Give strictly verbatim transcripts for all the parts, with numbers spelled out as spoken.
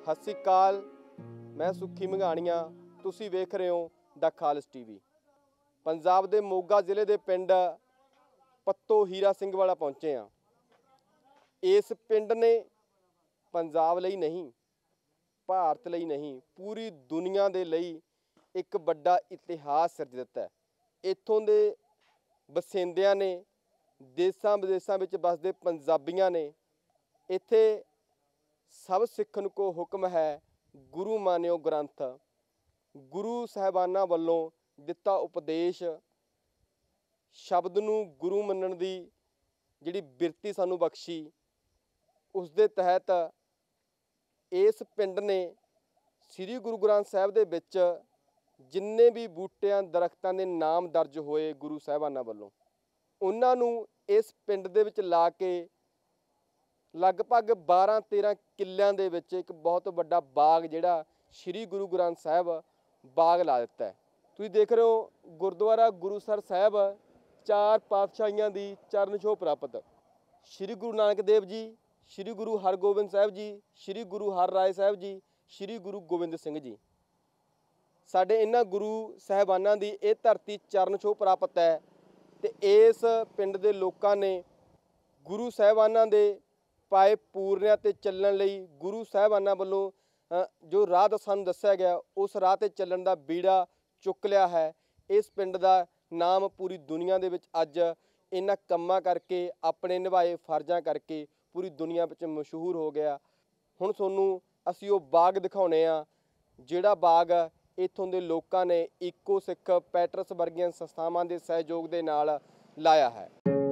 ਸਤਿ ਸ਼੍ਰੀ ਅਕਾਲ, मैं सुखी मंघाणिया, तुसी वेख रहे हो द खालस टीवी। पंजाब के मोगा जिले के पिंड पत्तो हीरा सिंह वाला पहुँचे हाँ। इस पिंड ने पंजाब लई नहीं, भारत लई नहीं, पूरी दुनिया के लई एक बड़ा इतिहास सिरज दिता है। इत्थों के बसिंदियां ने, देसां विदेसां विच बसदे पंजाबियां ने, इत्थे सब सिखन को हुक्म है, गुरु मानियो ग्रंथ, गुरु साहिबाना वालों दिता उपदेश, शब्द नूं गुरु मनण दी जिहड़ी बिरती सानूं बख्शी, उस दे तहत इस पिंड ने श्री गुरु ग्रंथ साहिब दे विच जिन्ने भी बूटियां दरख्तां दे नाम दर्ज होए गुरु साहिबाना वालों, उन्हां नूं इस पिंड दे विच ला के लगभग बारह तेरह किल्लियां दे विच एक बहुत वड्डा बाग जिहड़ा श्री गुरु ग्रंथ साहिब बाग ला दिता है। तुसीं देख रहे हो गुरुद्वारा गुरुसर साहिब चार पातशाहियां दी चरण छोह प्राप्त, श्री गुरु नानक देव जी, श्री गुरु हरगोबिंद साहिब जी, श्री गुरु हर राय साहिब जी, श्री गुरु गोबिंद सिंह जी। साडे इन्हां गुरु साहिबानां दी इह धरती चरण छोह प्राप्त है ते इस पिंड दे लोकां ने गुरु साहिबानां दे पाए पूरनिया ते चलण लई गुरु साहिबाना वालों जो राह सानूं दस्सिया गया उस राह ते चलण दा बीड़ा चुक लिया है। इस पिंड दा नाम पूरी दुनिया दे विच अज इन्हां कम्मां करके अपने निभाए फर्जां करके पूरी दुनिया विच मशहूर हो गया। हुण तुहानूं असीं वो बाग दिखाउने आ जिहड़ा बाग इत्थों दे लोकां ने इको सिख पैटरस वर्गियां संस्थावां दे सहयोग दे नाल लाया है।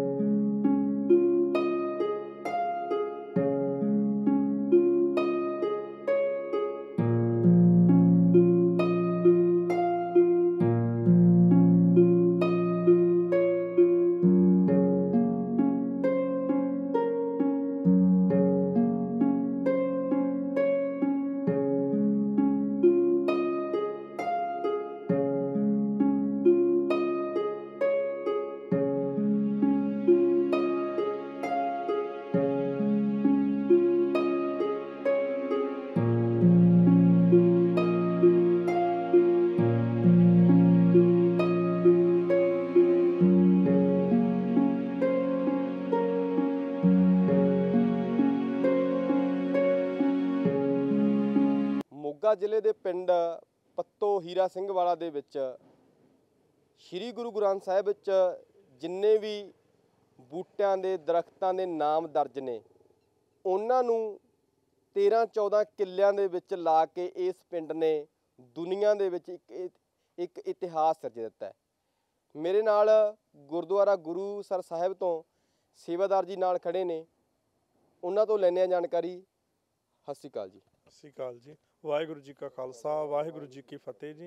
मोगा जिले के पिंड पत्तो हीरा सिंह वाला दे विच श्री गुरु ग्रंथ साहिब विच जिन्ने भी बूटियां दे दरख्तां दे नाम दर्ज ने उन्हां नूं तेरह चौदह किल्लियां दे विच ला के इस पिंड ने दुनिया दे विच एक एक इतिहास सिरज दिता है। मेरे नाल गुरुद्वारा गुरुसर साहिब तो सेवादार जी नाल खड़े ने, उन्हां तो लैने जानकारी। सत श्री अकाल जी। सत श्री अकाल जी। वाहिगुरू जी का खालसा वाहिगुरू जी की फतेह जी।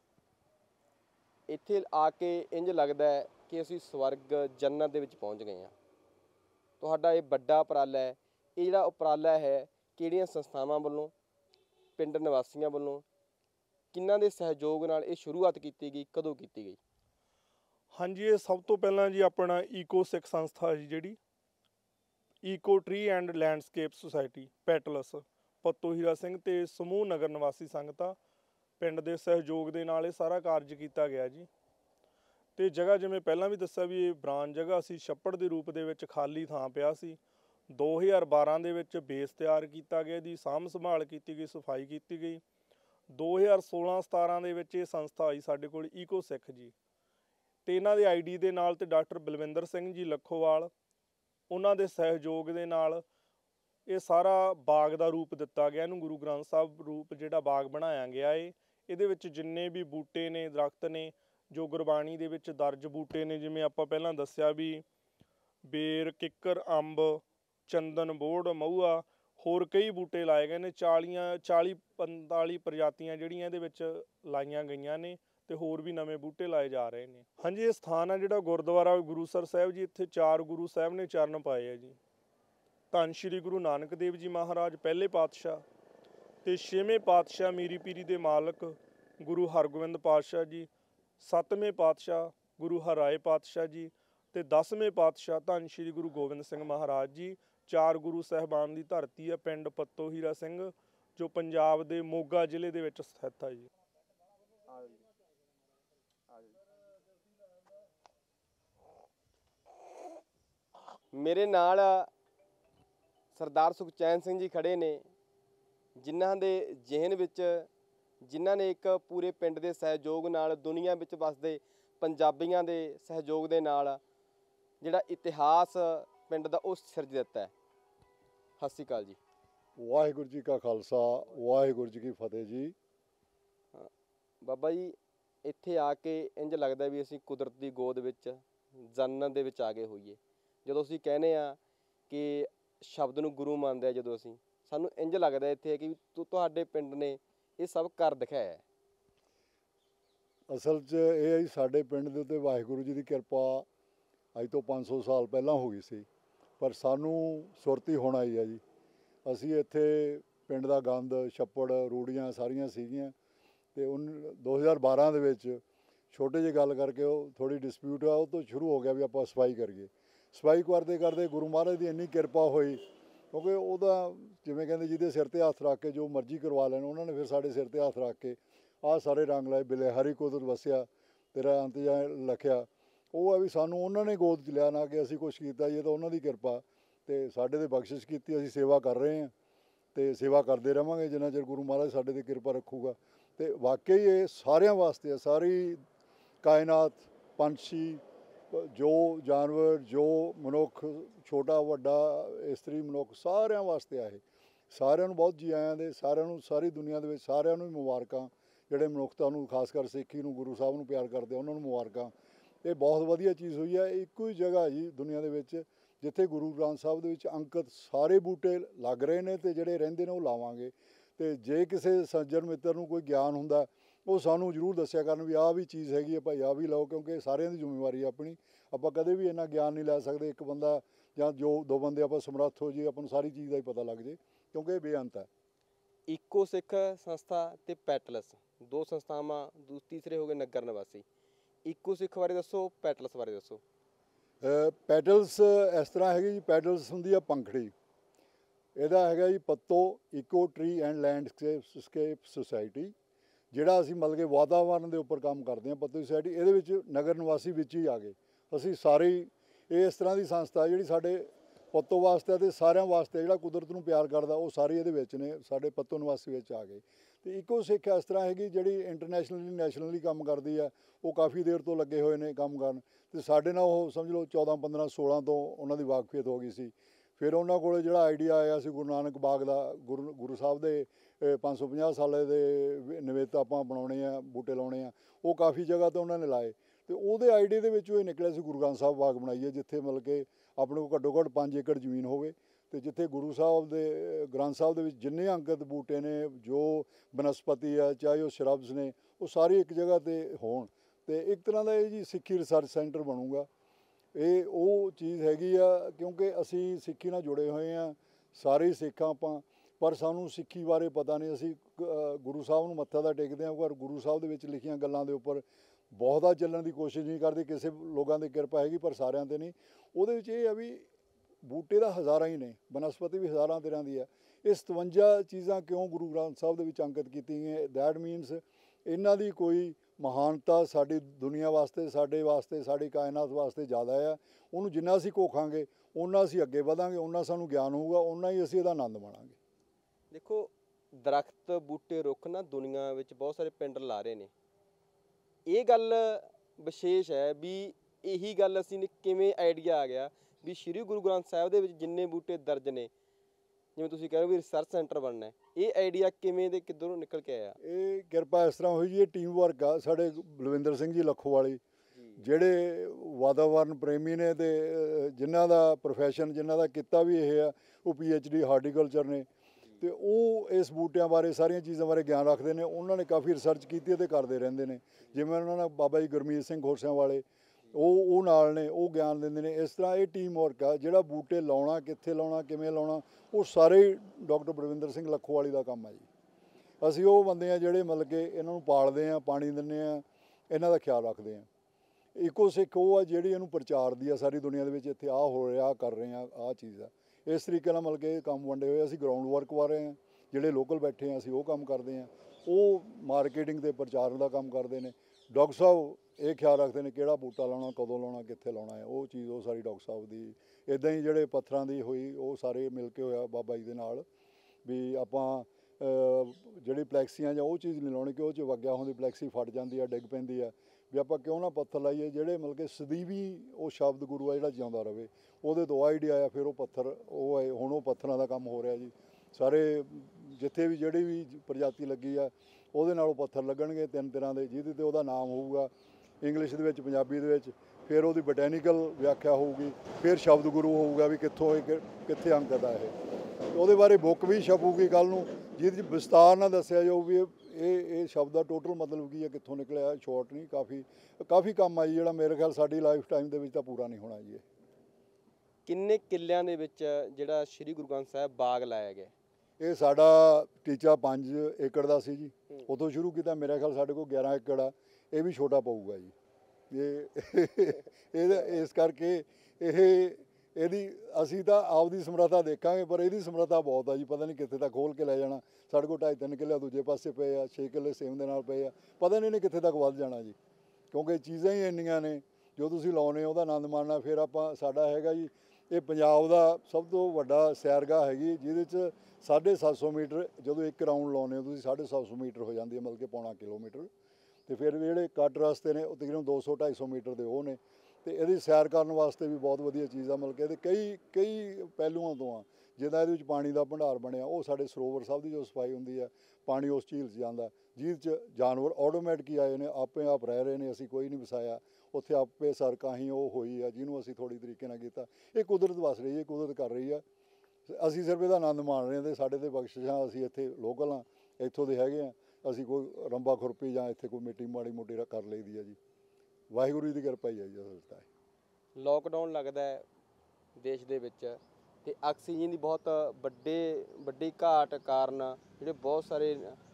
इत्थे आके इंज लगदा है कि असीं स्वर्ग जन्नत दे विच पहुँच गए हाँ। तुहाडा ये बड़ा उपराला है, ये जिहड़ा उपराला है किहड़ियां संस्थावां वल्लों, पिंड निवासियों वल्लों, किन्हां दे सहयोग नाल ये शुरुआत कीती गई, कदों कीती गई? हाँ जी, ये सब तो पहला जी अपना ईको सिख संस्था जी जिहड़ी eco tree and landscape society petals Patto Hira Singh ते समूह नगर निवासी संगतां पिंड दे सहयोग दे नाल ये सारा कारज किया गया जी। ते जगह जिवें पहलां भी दस्सिया भी ये बरान जगह सी, छप्पड़ के रूप दे विच खाली थां पिया सी। दो हज़ार बारह दे विच बेस तैयार किया गया जी, साਂਭ संभाल की गई, सफाई की गई। दो हज़ार सोलह सतारह दे विच ये संस्था आई साडे कोल ईको सिख जी, ते इन्हां दे आई डी दे नाल ते डॉक्टर बलविंदर सिंह जी लखोवाल उन्हां दे सहयोग दे नाल ये सारा बाग का रूप दिता गया। इनू गुरु ग्रंथ साहब रूप जिहड़ा बाग बनाया गया है, इहदे विच जिन्ने भी बूटे ने दरख्त ने जो गुरबाणी दे विच दर्ज बूटे ने, जिवें आपां पहलां दस्सिया भी बेर, किक्कर, अंब, चंदन, बोड़, महुआ, होर कई बूटे लाए गए ने। चालियां चाली पंताली प्रजातियां जिहड़ियां इहदे विच लाईयां गईयां ने ते होर भी नवे बूटे लाए जा रहे हैं। हाँ जी, ये स्थान है जिहड़ा गुरुद्वारा गुरुसर साहिब जी, इत्थे चार गुरु साहिब ने चरण पाए है जी। धन श्री गुरु नानक देव जी महाराज पहले पातशाह ते छेवें पातशाह मीरी पीरी दे मालक गुरु हरगोबिंद पातशाह जी, सतवें पातशाह गुरु हराए पातशाह जी ते दसवें पातशाह धन श्री गुरु गोबिंद सिंह महाराज जी। चार गुरु साहिबान की धरती है पिंड पत्तो हीरा सिंह, ਜੋ ਪੰਜਾਬ ਦੇ ਮੋਗਾ ਜ਼ਿਲ੍ਹੇ ਦੇ ਵਿੱਚ ਸਥਿਤ ਹੈ ਜੀ। ਮੇਰੇ ਨਾਲ ਸਰਦਾਰ ਸੁਖਚੈਨ ਸਿੰਘ ਜੀ ਖੜੇ ਨੇ, ਜਿਨ੍ਹਾਂ ਦੇ ਜ਼ਿਹਨ ਵਿੱਚ, ਜਿਨ੍ਹਾਂ ਨੇ ਇੱਕ ਪੂਰੇ ਪਿੰਡ ਦੇ ਸਹਿਯੋਗ ਨਾਲ, ਦੁਨੀਆ ਵਿੱਚ ਵਸਦੇ ਪੰਜਾਬੀਆਂ ਦੇ ਸਹਿਯੋਗ ਦੇ ਨਾਲ ਜਿਹੜਾ ਇਤਿਹਾਸ ਪਿੰਡ ਦਾ ਉਹ ਸਿਰਜ ਦਿੱਤਾ ਹੈ। ਸਤਿ ਸ਼੍ਰੀ ਅਕਾਲ ਜੀ। ਵਾਹਿਗੁਰੂ ਜੀ ਕਾ ਖਾਲਸਾ, ਵਾਹਿਗੁਰੂ ਜੀ ਕੀ ਫਤਿਹ ਜੀ। ਬਾਬਾ ਜੀ, ਇੱਥੇ ਆ ਕੇ ਇੰਝ ਲੱਗਦਾ ਵੀ ਅਸੀਂ ਕੁਦਰਤ ਦੀ ਗੋਦ ਵਿੱਚ, ਜੰਨਤ ਦੇ ਵਿੱਚ ਆ ਗਏ ਹੋਈਏ। ਜਦੋਂ ਅਸੀਂ ਕਹਿੰਦੇ ਆ ਕਿ ਸ਼ਬਦ ਨੂੰ ਗੁਰੂ ਮੰਨਦੇ ਆ, ਜਦੋਂ ਅਸੀਂ, ਸਾਨੂੰ ਇੰਝ ਲੱਗਦਾ ਇੱਥੇ ਕਿ ਤੁਹਾਡੇ ਪਿੰਡ ਨੇ ਇਹ ਸਭ ਕਰ ਦਿਖਾਇਆ ਹੈ। ਅਸਲ 'ਚ ਇਹ ਹੈ ਜੀ, ਸਾਡੇ ਪਿੰਡ ਦੇ ਉੱਤੇ ਵਾਹਿਗੁਰੂ ਜੀ ਦੀ ਕਿਰਪਾ ਅੱਜ ਤੋਂ ਪੰਜ ਸੌ ਸਾਲ ਪਹਿਲਾਂ ਹੋ ਗਈ ਸੀ, ਪਰ ਸਾਨੂੰ ਸੁਰਤੀ ਹੁਣ ਆਈ ਹੈ ਜੀ। ਅਸੀਂ ਇੱਥੇ ਪਿੰਡ ਦਾ ਗੰਦ, ਛੱਪੜ, ਰੂੜੀਆਂ ਸਾਰੀਆਂ ਸੀਗੀਆਂ, ਅਤੇ ਉਨ ਦੋ ਹਜ਼ਾਰ ਬਾਰਾਂ ਦੇ ਵਿੱਚ ਛੋਟੇ ਜਿਹੇ ਗੱਲ ਕਰਕੇ ਉਹ ਥੋੜ੍ਹੀ ਡਿਸਪਿਊਟ ਆ, ਉਹ ਤੋਂ ਸ਼ੁਰੂ ਹੋ ਗਿਆ ਵੀ ਆਪਾਂ ਸਫਾਈ ਕਰੀਏ। ਸਫਾਈ ਕਰਦੇ ਕਰਦੇ ਗੁਰੂ ਮਹਾਰਾਜ ਦੀ ਇੰਨੀ ਕਿਰਪਾ ਹੋਈ, ਕਿਉਂਕਿ ਉਹਦਾ ਜਿਵੇਂ ਕਹਿੰਦੇ ਜਿਹਦੇ ਸਿਰ 'ਤੇ ਹੱਥ ਰੱਖ ਕੇ ਜੋ ਮਰਜ਼ੀ ਕਰਵਾ ਲੈਣ, ਉਹਨਾਂ ਨੇ ਫਿਰ ਸਾਡੇ ਸਿਰ 'ਤੇ ਹੱਥ ਰੱਖ ਕੇ ਆਹ ਸਾਰੇ ਰੰਗ ਲਾਏ, ਬਿਲੇ ਹਰੀ ਕੁਦਰਤ ਵਸਿਆ ਤੇਰਾ ਅੰਤ ਜਾਂ ਲਖਿਆ। ਉਹ ਆ ਵੀ ਸਾਨੂੰ ਉਹਨਾਂ ਨੇ ਗੋਦ 'ਚ ਲਿਆ, ਨਾ ਕਿ ਅਸੀਂ ਕੁਛ ਕੀਤਾ ਜੀ, ਇਹ ਤਾਂ ਉਹਨਾਂ ਦੀ ਕਿਰਪਾ ਅਤੇ ਸਾਡੇ 'ਤੇ ਬਖਸ਼ਿਸ਼ ਕੀਤੀ। ਅਸੀਂ ਸੇਵਾ ਕਰ ਰਹੇ ਹਾਂ ਅਤੇ ਸੇਵਾ ਕਰਦੇ ਰਹਾਂਗੇ ਜਿੰਨਾ ਚਿਰ ਗੁਰੂ ਮਹਾਰਾਜ ਸਾਡੇ 'ਤੇ ਕਿਰਪਾ ਰੱਖੂਗਾ। ਅਤੇ ਵਾਕਈ ਇਹ ਸਾਰਿਆਂ ਵਾਸਤੇ, ਸਾਰੀ ਕਾਇਨਾਤ, ਪੰਛੀ, ਜੋ ਜਾਨਵਰ, ਜੋ ਮਨੁੱਖ, ਛੋਟਾ ਵੱਡਾ, ਇਸਤਰੀ ਮਨੁੱਖ, ਸਾਰਿਆਂ ਵਾਸਤੇ ਆ ਇਹ। ਸਾਰਿਆਂ ਨੂੰ ਬਹੁਤ ਜੀ ਆਇਆਂ ਦੇ, ਸਾਰਿਆਂ ਨੂੰ, ਸਾਰੀ ਦੁਨੀਆ ਦੇ ਵਿੱਚ ਸਾਰਿਆਂ ਨੂੰ ਮੁਬਾਰਕਾਂ। ਜਿਹੜੇ ਮਨੁੱਖਤਾ ਨੂੰ, ਖਾਸ ਕਰ ਸਿੱਖੀ ਨੂੰ, ਗੁਰੂ ਸਾਹਿਬ ਨੂੰ ਪਿਆਰ ਕਰਦੇ, ਉਹਨਾਂ ਨੂੰ ਮੁਬਾਰਕਾਂ। ਇਹ ਬਹੁਤ ਵਧੀਆ ਚੀਜ਼ ਹੋਈ ਹੈ। ਇੱਕੋ ਹੀ ਜਗ੍ਹਾ ਜੀ ਦੁਨੀਆ ਦੇ ਵਿੱਚ ਜਿੱਥੇ ਗੁਰੂ ਗ੍ਰੰਥ ਸਾਹਿਬ ਦੇ ਵਿੱਚ ਅੰਕਿਤ ਸਾਰੇ ਬੂਟੇ ਲੱਗ ਰਹੇ ਨੇ, ਅਤੇ ਜਿਹੜੇ ਰਹਿੰਦੇ ਨੇ ਉਹ ਲਾਵਾਂਗੇ। ਅਤੇ ਜੇ ਕਿਸੇ ਸੱਜਣ ਮਿੱਤਰ ਨੂੰ ਕੋਈ ਗਿਆਨ ਹੁੰਦਾ, ਉਹ ਸਾਨੂੰ ਜ਼ਰੂਰ ਦੱਸਿਆ ਕਰਨ ਵੀ ਆਹ ਵੀ ਚੀਜ਼ ਹੈਗੀ ਹੈ ਭਾਈ, ਆਹ ਵੀ ਲਾਓ, ਕਿਉਂਕਿ ਸਾਰਿਆਂ ਦੀ ਜ਼ਿੰਮੇਵਾਰੀ ਆਪਣੀ। ਆਪਾਂ ਕਦੇ ਵੀ ਇੰਨਾ ਗਿਆਨ ਨਹੀਂ ਲੈ ਸਕਦੇ, ਇੱਕ ਬੰਦਾ ਜਾਂ ਜੋ ਦੋ ਬੰਦੇ ਆਪਾਂ ਸਮਰੱਥ ਹੋ ਜਾਈਏ, ਆਪਾਂ ਨੂੰ ਸਾਰੀ ਚੀਜ਼ ਦਾ ਹੀ ਪਤਾ ਲੱਗ ਜੇ, ਕਿਉਂਕਿ ਇਹ ਬੇਅੰਤ ਹੈ। ਈਕੋ ਸਿੱਖ ਸੰਸਥਾ ਅਤੇ ਪੈਟਲਸ ਦੋ ਸੰਸਥਾਵਾਂ, ਦੂ ਤੀਸਰੇ ਹੋ ਗਏ ਨਗਰ ਨਿਵਾਸੀ। ਈਕੋ ਸਿੱਖ ਬਾਰੇ ਦੱਸੋ, ਪੈਟਲਸ ਬਾਰੇ ਦੱਸੋ। ਪੈਟਲਸ ਇਸ ਤਰ੍ਹਾਂ ਹੈਗੀ ਜੀ, ਪੈਟਲਸ ਹੁੰਦੀ ਆ ਪੰਖੜੀ। ਇਹਦਾ ਹੈਗਾ ਜੀ Patto eco tree and landscape society, ਜਿਹੜਾ ਅਸੀਂ ਮਤਲਬ ਕਿ ਵਾਤਾਵਰਨ ਦੇ ਉੱਪਰ ਕੰਮ ਕਰਦੇ ਹਾਂ। ਪੱਤੋ ਸੁਸਾਇਟੀ ਇਹਦੇ ਵਿੱਚ ਨਗਰ ਨਿਵਾਸੀ ਵਿੱਚ ਹੀ ਆ ਗਏ। ਅਸੀਂ ਸਾਰੇ ਇਹ ਇਸ ਤਰ੍ਹਾਂ ਦੀ ਸੰਸਥਾ ਜਿਹੜੀ ਸਾਡੇ ਪੱਤੋ ਵਾਸਤੇ ਅਤੇ ਸਾਰਿਆਂ ਵਾਸਤੇ, ਜਿਹੜਾ ਕੁਦਰਤ ਨੂੰ ਪਿਆਰ ਕਰਦਾ, ਉਹ ਸਾਰੇ ਇਹਦੇ ਵਿੱਚ ਨੇ, ਸਾਡੇ ਪੱਤੋ ਨਿਵਾਸੀ ਵਿੱਚ ਆ ਗਏ। ਅਤੇ ਈਕੋ ਸਿੱਖ ਇਸ ਤਰ੍ਹਾਂ ਹੈਗੀ ਜਿਹੜੀ ਇੰਟਰਨੈਸ਼ਨਲੀ, ਨੈਸ਼ਨਲੀ ਕੰਮ ਕਰਦੀ ਆ। ਉਹ ਕਾਫੀ ਦੇਰ ਤੋਂ ਲੱਗੇ ਹੋਏ ਨੇ ਕੰਮ ਕਰਨ, ਅਤੇ ਸਾਡੇ ਨਾਲ ਉਹ ਸਮਝ ਲਓ ਚੌਦਾਂ ਪੰਦਰਾਂ ਸੋਲਾਂ ਤੋਂ ਉਹਨਾਂ ਦੀ ਵਾਕਫੀਅਤ ਹੋ ਗਈ ਸੀ। ਫਿਰ ਉਹਨਾਂ ਕੋਲ ਜਿਹੜਾ ਆਈਡੀਆ ਆਇਆ ਸੀ ਗੁਰੂ ਨਾਨਕ ਬਾਗ ਦਾ, ਗੁਰੂ ਗੁਰੂ ਸਾਹਿਬ ਦੇ ਪੰਜ ਸੌ ਪੰਜਾਹ ਸਾਲੇ ਦੇ ਨਿਮਿਤ ਆਪਾਂ ਬਣਾਉਣੇ ਆ, ਬੂਟੇ ਲਾਉਣੇ ਆ, ਉਹ ਕਾਫੀ ਜਗ੍ਹਾ 'ਤੇ ਉਹਨਾਂ ਨੇ ਲਾਏ। ਅਤੇ ਉਹਦੇ ਆਈਡੀਆ ਦੇ ਵਿੱਚੋਂ ਇਹ ਨਿਕਲਿਆ ਸੀ ਗੁਰੂ ਗ੍ਰੰਥ ਸਾਹਿਬ ਬਾਗ ਬਣਾਈਏ, ਜਿੱਥੇ ਮਤਲਬ ਕਿ ਆਪਣੇ ਕੋਲ ਘੱਟੋ ਘੱਟ ਪੰਜ ਏਕੜ ਜ਼ਮੀਨ ਹੋਵੇ, ਅਤੇ ਜਿੱਥੇ ਗੁਰੂ ਸਾਹਿਬ ਦੇ ਗ੍ਰੰਥ ਸਾਹਿਬ ਦੇ ਵਿੱਚ ਜਿੰਨੇ ਅੰਗਤ ਬੂਟੇ ਨੇ, ਜੋ ਬਨਸਪਤੀ ਆ, ਚਾਹੇ ਉਹ ਸ਼ਰਬਸ ਨੇ, ਉਹ ਸਾਰੇ ਇੱਕ ਜਗ੍ਹਾ 'ਤੇ ਹੋਣ। ਅਤੇ ਇੱਕ ਤਰ੍ਹਾਂ ਦਾ ਇਹ ਜੀ ਸਿੱਖੀ ਰਿਸਰਚ ਸੈਂਟਰ ਬਣੂਗਾ। ਇਹ ਉਹ ਚੀਜ਼ ਹੈਗੀ ਆ, ਕਿਉਂਕਿ ਅਸੀਂ ਸਿੱਖੀ ਨਾਲ ਜੁੜੇ ਹੋਏ ਹਾਂ, ਸਾਰੇ ਸਿੱਖ ਆਪਾਂ, ਪਰ ਸਾਨੂੰ ਸਿੱਖੀ ਬਾਰੇ ਪਤਾ ਨਹੀਂ। ਅਸੀਂ ਗੁਰੂ ਸਾਹਿਬ ਨੂੰ ਮੱਥਾ ਤਾਂ ਟੇਕਦੇ ਹਾਂ, ਪਰ ਗੁਰੂ ਸਾਹਿਬ ਦੇ ਵਿੱਚ ਲਿਖੀਆਂ ਗੱਲਾਂ ਦੇ ਉੱਪਰ ਬਹੁਤਾ ਚੱਲਣ ਦੀ ਕੋਸ਼ਿਸ਼ ਨਹੀਂ ਕਰਦੇ। ਕਿਸੇ ਲੋਕਾਂ ਦੀ ਕਿਰਪਾ ਹੈਗੀ, ਪਰ ਸਾਰਿਆਂ 'ਤੇ ਨਹੀਂ। ਉਹਦੇ ਵਿੱਚ ਇਹ ਆ ਵੀ ਬੂਟੇ ਦਾ ਹਜ਼ਾਰਾਂ ਹੀ ਨੇ, ਬਨਸਪਤੀ ਵੀ ਹਜ਼ਾਰਾਂ ਤਰ੍ਹਾਂ ਦੀ ਆ। ਇਹ ਸਤਵੰਜਾ ਚੀਜ਼ਾਂ ਕਿਉਂ ਗੁਰੂ ਗ੍ਰੰਥ ਸਾਹਿਬ ਦੇ ਵਿੱਚ ਅੰਕਿਤ ਕੀਤੀਆਂ ਗਈਆਂ? ਦੈਟ ਮੀਨਸ ਇਹਨਾਂ ਦੀ ਕੋਈ ਮਹਾਨਤਾ ਸਾਡੀ ਦੁਨੀਆ ਵਾਸਤੇ, ਸਾਡੇ ਵਾਸਤੇ, ਸਾਡੀ ਕਾਇਨਾਤ ਵਾਸਤੇ ਜ਼ਿਆਦਾ ਆ। ਉਹਨੂੰ ਜਿੰਨਾ ਅਸੀਂ ਘੋਖਾਂਗੇ, ਓਨਾ ਅਸੀਂ ਅੱਗੇ ਵਧਾਂਗੇ, ਓਨਾ ਸਾਨੂੰ ਗਿਆਨ ਹੋਊਗਾ, ਓਨਾ ਹੀ ਅਸੀਂ ਇਹਦਾ ਆਨੰਦ ਮਾਣਾਂਗੇ। ਦੇਖੋ, ਦਰਖਤ, ਬੂਟੇ, ਰੁੱਖ ਨਾ ਦੁਨੀਆ ਵਿੱਚ ਬਹੁਤ ਸਾਰੇ ਪਿੰਡ ਲਾ ਰਹੇ ਨੇ। ਇਹ ਗੱਲ ਵਿਸ਼ੇਸ਼ ਹੈ ਵੀ ਇਹੀ ਗੱਲ ਅਸੀਂ ਨੇ ਕਿਵੇਂ ਆਈਡੀਆ ਆ ਗਿਆ ਵੀ ਸ਼੍ਰੀ ਗੁਰੂ ਗ੍ਰੰਥ ਸਾਹਿਬ ਦੇ ਵਿੱਚ ਜਿੰਨੇ ਬੂਟੇ ਦਰਜ ਨੇ, ਜਿਵੇਂ ਤੁਸੀਂ ਕਹਿ ਰਹੇ ਹੋ ਵੀ ਰਿਸਰਚ ਸੈਂਟਰ ਬਣਨਾ, ਇਹ ਆਈਡੀਆ ਕਿਵੇਂ ਦੇ ਕਿੱਧਰੋਂ ਨਿਕਲ ਕੇ ਆਇਆ? ਇਹ ਕਿਰਪਾ ਇਸ ਤਰ੍ਹਾਂ ਹੋਈ ਜੀ, ਇਹ ਟੀਮ ਵਰਕ ਆ। ਸਾਡੇ ਬਲਵਿੰਦਰ ਸਿੰਘ ਜੀ ਲੱਖੋਵਾਲੀ, ਜਿਹੜੇ ਵਾਤਾਵਰਨ ਪ੍ਰੇਮੀ ਨੇ, ਅਤੇ ਜਿਨ੍ਹਾਂ ਦਾ ਪ੍ਰੋਫੈਸ਼ਨ, ਜਿਨ੍ਹਾਂ ਦਾ ਕਿੱਤਾ ਵੀ ਇਹ ਆ, ਉਹ ਪੀ ਐਚ ਡੀ ਹਾਰਟੀਕਲਚਰ ਨੇ, ਅਤੇ ਉਹ ਇਸ ਬੂਟਿਆਂ ਬਾਰੇ, ਸਾਰੀਆਂ ਚੀਜ਼ਾਂ ਬਾਰੇ ਗਿਆਨ ਰੱਖਦੇ ਨੇ। ਉਹਨਾਂ ਨੇ ਕਾਫੀ ਰਿਸਰਚ ਕੀਤੀ ਅਤੇ ਕਰਦੇ ਰਹਿੰਦੇ ਨੇ। ਜਿਵੇਂ ਉਹਨਾਂ ਨਾਲ ਬਾਬਾ ਜੀ ਗੁਰਮੀਤ ਸਿੰਘ ਖੋਸਿਆਂ ਵਾਲੇ, ਉਹ ਉਹ ਨਾਲ ਨੇ, ਉਹ ਗਿਆਨ ਦਿੰਦੇ ਨੇ। ਇਸ ਤਰ੍ਹਾਂ ਇਹ ਟੀਮ ਵਰਕ ਆ। ਜਿਹੜਾ ਬੂਟੇ ਲਾਉਣਾ, ਕਿੱਥੇ ਲਾਉਣਾ, ਕਿਵੇਂ ਲਾਉਣਾ, ਉਹ ਸਾਰੇ ਡਾਕਟਰ ਬਲਵਿੰਦਰ ਸਿੰਘ ਲੱਖੋਵਾਲੀ ਦਾ ਕੰਮ ਹੈ ਜੀ। ਅਸੀਂ ਉਹ ਬੰਦੇ ਆ ਜਿਹੜੇ ਮਤਲਬ ਕਿ ਇਹਨਾਂ ਨੂੰ ਪਾਲਦੇ ਹਾਂ, ਪਾਣੀ ਦਿੰਦੇ ਹਾਂ, ਇਹਨਾਂ ਦਾ ਖਿਆਲ ਰੱਖਦੇ ਹਾਂ। ਈਕੋ ਸਿੱਖ ਉਹ ਆ ਜਿਹੜੀ ਇਹਨੂੰ ਪ੍ਰਚਾਰਦੀ ਆ ਸਾਰੀ ਦੁਨੀਆ ਦੇ ਵਿੱਚ, ਇੱਥੇ ਆਹ ਹੋ ਰਿਹਾ, ਆਹ ਕਰ ਰਹੇ ਹਾਂ, ਆਹ ਚੀਜ਼ ਆ। ਇਸ ਤਰੀਕੇ ਨਾਲ ਮਤਲਬ ਕਿ ਇਹ ਕੰਮ ਵੰਡੇ ਹੋਏ। ਅਸੀਂ ਗਰਾਊਂਡ ਵਰਕ ਕਰ ਰਹੇ ਹਾਂ, ਜਿਹੜੇ ਲੋਕਲ ਬੈਠੇ ਆ ਅਸੀਂ ਉਹ ਕੰਮ ਕਰਦੇ ਹਾਂ। ਉਹ ਮਾਰਕੀਟਿੰਗ ਤੇ ਪ੍ਰਚਾਰ ਦਾ ਕੰਮ ਕਰਦੇ ਨੇ। ਡਾਕਟਰ ਸਾਹਿਬ ਇਹ ਖਿਆਲ ਰੱਖਦੇ ਨੇ ਕਿਹੜਾ ਬੂਟਾ ਲਾਉਣਾ, ਕਦੋਂ ਲਾਉਣਾ, ਕਿੱਥੇ ਲਾਉਣਾ ਹੈ, ਉਹ ਚੀਜ਼ ਉਹ ਸਾਰੀ ਡਾਕਟਰ ਸਾਹਿਬ ਦੀ। ਇੱਦਾਂ ਹੀ ਜਿਹੜੇ ਪੱਥਰਾਂ ਦੀ ਹੋਈ ਉਹ ਸਾਰੇ ਮਿਲ ਕੇ ਹੋਇਆ ਬਾਬਾ ਜੀ ਦੇ ਨਾਲ ਵੀ ਆਪਾਂ ਜਿਹੜੀ ਪਲੈਕਸੀਆਂ ਜਾਂ ਉਹ ਚੀਜ਼ ਨਹੀਂ ਲਾਉਣੀ ਕਿ ਉਹ 'ਚ ਵਗਿਆ ਹੁੰਦੀ ਪਲੈਕਸੀ ਫਟ ਜਾਂਦੀ ਆ, ਡਿੱਗ ਪੈਂਦੀ ਆ, ਵੀ ਆਪਾਂ ਕਿਉਂ ਨਾ ਪੱਥਰ ਲਾਈਏ ਜਿਹੜੇ ਮਤਲਬ ਕਿ ਸਦੀਵੀ ਉਹ ਸ਼ਬਦ ਗੁਰੂ ਆ ਜਿਹੜਾ ਜਿਉਂਦਾ ਰਹੇ। ਉਹਦੇ ਤੋਂ ਆਈਡੀਆ ਆਇਆ, ਫਿਰ ਉਹ ਪੱਥਰ ਉਹ ਹੈ। ਹੁਣ ਉਹ ਪੱਥਰਾਂ ਦਾ ਕੰਮ ਹੋ ਰਿਹਾ ਜੀ। ਸਾਰੇ ਜਿੱਥੇ ਵੀ ਜਿਹੜੀ ਵੀ ਪ੍ਰਜਾਤੀ ਲੱਗੀ ਆ ਉਹਦੇ ਨਾਲ ਉਹ ਪੱਥਰ ਲੱਗਣਗੇ ਤਿੰਨ ਤਰ੍ਹਾਂ ਦੇ, ਜਿਹਦੇ 'ਤੇ ਉਹਦਾ ਨਾਮ ਹੋਊਗਾ ਇੰਗਲਿਸ਼ ਦੇ ਵਿੱਚ, ਪੰਜਾਬੀ ਦੇ ਵਿੱਚ, ਫਿਰ ਉਹਦੀ ਬੋਟੈਨੀਕਲ ਵਿਆਖਿਆ ਹੋਊਗੀ, ਫਿਰ ਸ਼ਬਦ ਗੁਰੂ ਹੋਊਗਾ ਵੀ ਕਿੱਥੋਂ ਇਹ ਕਿੱਥੇ ਅੰਕਿਤ ਆ ਇਹ। ਉਹਦੇ ਬਾਰੇ ਬੁੱਕ ਵੀ ਛਪੂਗੀ ਕੱਲ੍ਹ ਨੂੰ, ਜਿਹਦੇ 'ਚ ਵਿਸਤਾਰ ਨਾਲ ਦੱਸਿਆ ਜਾਊ ਵੀ ਇਹ ਇਹ ਸ਼ਬਦ ਦਾ ਟੋਟਲ ਮਤਲਬ ਕੀ ਹੈ, ਕਿੱਥੋਂ ਨਿਕਲਿਆ। ਸ਼ਾਰਟ ਨਹੀਂ, ਕਾਫੀ ਕਾਫੀ ਕੰਮ ਆ ਜੀ, ਜਿਹੜਾ ਮੇਰੇ ਖਿਆਲ ਸਾਡੀ ਲਾਈਫ ਟਾਈਮ ਦੇ ਵਿੱਚ ਤਾਂ ਪੂਰਾ ਨਹੀਂ ਹੋਣਾ ਜੀ। ਇਹ ਕਿੰਨੇ ਕਿੱਲਿਆਂ ਦੇ ਵਿੱਚ ਜਿਹੜਾ ਸ਼੍ਰੀ ਗੁਰੂ ਗ੍ਰੰਥ ਸਾਹਿਬ ਬਾਗ ਲਾਇਆ ਗਿਆ? ਇਹ ਸਾਡਾ ਟੀਚਾ ਪੰਜ ਏਕੜ ਦਾ ਸੀ ਜੀ, ਉਦੋਂ ਸ਼ੁਰੂ ਕੀਤਾ। ਮੇਰੇ ਖਿਆਲ ਸਾਡੇ ਕੋਲ ਗਿਆਰਾਂ ਏਕੜ ਆ, ਇਹ ਵੀ ਛੋਟਾ ਪਊਗਾ ਜੀ। ਇਹ ਇਹਦਾ ਇਸ ਕਰਕੇ ਇਹ ਇਹਦੀ ਅਸੀਂ ਤਾਂ ਆਪਦੀ ਸਮਰੱਥਾ ਦੇਖਾਂਗੇ, ਪਰ ਇਹਦੀ ਸਮਰੱਥਾ ਬਹੁਤ ਆ ਜੀ। ਪਤਾ ਨਹੀਂ ਕਿੱਥੇ ਤੱਕ ਖੋਲ੍ਹ ਕੇ ਲੈ ਜਾਣਾ। ਸਾਡੇ ਕੋਲ ਢਾਈ ਤਿੰਨ ਕਿੱਲੇ ਦੂਜੇ ਪਾਸੇ ਪਏ ਆ, ਛੇ ਕਿੱਲੇ ਸੇਮ ਦੇ ਨਾਲ ਪਏ ਆ, ਪਤਾ ਨਹੀਂ ਇਹਨੇ ਕਿੱਥੇ ਤੱਕ ਵੱਧ ਜਾਣਾ ਜੀ। ਕਿਉਂਕਿ ਚੀਜ਼ਾਂ ਹੀ ਇੰਨੀਆਂ ਨੇ ਜੋ ਤੁਸੀਂ ਲਾਉਣੇ ਉਹਦਾ ਆਨੰਦ ਮਾਣਨਾ। ਫਿਰ ਆਪਾਂ ਸਾਡਾ ਹੈਗਾ ਜੀ, ਇਹ ਪੰਜਾਬ ਦਾ ਸਭ ਤੋਂ ਵੱਡਾ ਸੈਰਗਾਹ ਹੈਗੀ, ਜਿਹਦੇ 'ਚ ਸਾਢੇ ਸੱਤ ਸੌ ਮੀਟਰ ਜਦੋਂ ਇੱਕ ਰਾਊਂਡ ਲਾਉਂਦੇ ਹੋ ਤੁਸੀਂ ਸਾਢੇ ਸੱਤ ਸੌ ਮੀਟਰ ਹੋ ਜਾਂਦੀ ਹੈ, ਮਤਲਬ ਕਿ ਪੌਣਾ ਕਿਲੋਮੀਟਰ। ਅਤੇ ਫਿਰ ਜਿਹੜੇ ਕੱਟ ਰਸਤੇ ਨੇ ਉਹ ਤਕਰੀਬਨ ਦੋ ਸੌ ਢਾਈ ਸੌ ਮੀਟਰ ਦੇ ਉਹ ਨੇ। ਅਤੇ ਇਹਦੀ ਸੈਰ ਕਰਨ ਵਾਸਤੇ ਵੀ ਬਹੁਤ ਵਧੀਆ ਚੀਜ਼ ਆ, ਮਤਲਬ ਕਿ ਇਹਦੇ ਕਈ ਕਈ ਪਹਿਲੂਆਂ ਤੋਂ ਆ। ਜਿੱਦਾਂ ਇਹਦੇ ਵਿੱਚ ਪਾਣੀ ਦਾ ਭੰਡਾਰ ਬਣਿਆ, ਉਹ ਸਾਡੇ ਸਰੋਵਰ ਸਾਹਿਬ ਦੀ ਜੋ ਸਫਾਈ ਹੁੰਦੀ ਹੈ, ਪਾਣੀ ਉਸ ਝੀਲ 'ਚ ਜਾਂਦਾ, ਜਿਹਦੇ 'ਚ ਜਾਨਵਰ ਆਟੋਮੈਟਿਕ ਹੀ ਆਏ ਨੇ, ਆਪੇ ਆਪ ਰਹਿ ਰਹੇ ਨੇ, ਅਸੀਂ ਕੋਈ ਨਹੀਂ ਵਸਾਇਆ ਉੱਥੇ। ਆਪੇ ਸੜਕਾਂ ਹੀ ਉਹ ਹੋਈ ਆ ਜਿਹਨੂੰ ਅਸੀਂ ਥੋੜ੍ਹੀ ਤਰੀਕੇ ਨਾਲ ਕੀਤਾ। ਇਹ ਕੁਦਰਤ ਵਸ ਰਹੀ ਹੈ, ਕੁਦਰਤ ਕਰ ਰਹੀ ਆ, ਅਸੀਂ ਸਿਰਫ ਇਹਦਾ ਆਨੰਦ ਮਾਣ ਰਹੇ ਹਾਂ। ਅਤੇ ਸਾਡੇ 'ਤੇ ਬਖਸ਼ਿਸ਼ਾਂ, ਅਸੀਂ ਇੱਥੇ ਲੋਕਲ ਹਾਂ, ਇੱਥੋਂ ਦੇ ਹੈਗੇ ਹਾਂ। ਅਸੀਂ ਕੋਈ ਰੰਬਾ ਖੁਰਪੀ ਜਾਂ ਇੱਥੇ ਕੋਈ ਮਿੱਟੀ ਮਾੜੀ ਮੋਟੀ ਕਰ ਲਈ ਦੀ ਆ ਜੀ। ਵਾਹਿਗੁਰੂ ਜੀ ਦੀ ਕਿਰਪਾ ਹੀ ਹੈ ਜੀ। ਅਸਲ ਤਾਂ ਲੋਕਡਾਊਨ ਲੱਗਦਾ ਹੈ ਦੇਸ਼ ਦੇ ਵਿੱਚ, ਅਤੇ ਆਕਸੀਜਨ ਦੀ ਬਹੁਤ ਵੱਡੇ ਵੱਡੀ ਘਾਟ ਕਾਰਨ ਜਿਹੜੇ ਬਹੁਤ ਸਾਰੇ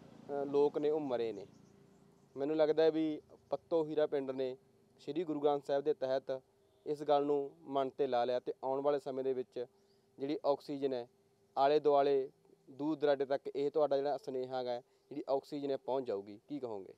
ਲੋਕ ਨੇ ਉਹ ਮਰੇ ਨੇ। ਮੈਨੂੰ ਲੱਗਦਾ ਵੀ ਪੱਤੋ ਹੀਰਾ ਪਿੰਡ ਨੇ ਸ਼੍ਰੀ ਗੁਰੂ ਗ੍ਰੰਥ ਸਾਹਿਬ ਦੇ ਤਹਿਤ ਇਸ ਗੱਲ ਨੂੰ ਮਨ 'ਤੇ ਲਾ ਲਿਆ, ਅਤੇ ਆਉਣ ਵਾਲੇ ਸਮੇਂ ਦੇ ਵਿੱਚ ਜਿਹੜੀ ਆਕਸੀਜਨ ਹੈ ਆਲੇ ਦੁਆਲੇ ਦੂਰ ਦਰਾਡੇ ਤੱਕ ਇਹ ਤੁਹਾਡਾ ਜਿਹੜਾ ਸੁਨੇਹਾ ਹੈਗਾ, ਜਿਹੜੀ ਆਕਸੀਜਨ ਹੈ ਪਹੁੰਚ ਜਾਊਗੀ। ਕੀ ਕਹੋਗੇ?